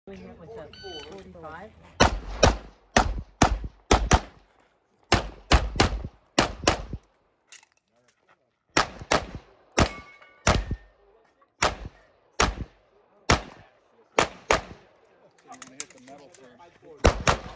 Doing it with a 45. So you're going to hit the metal first.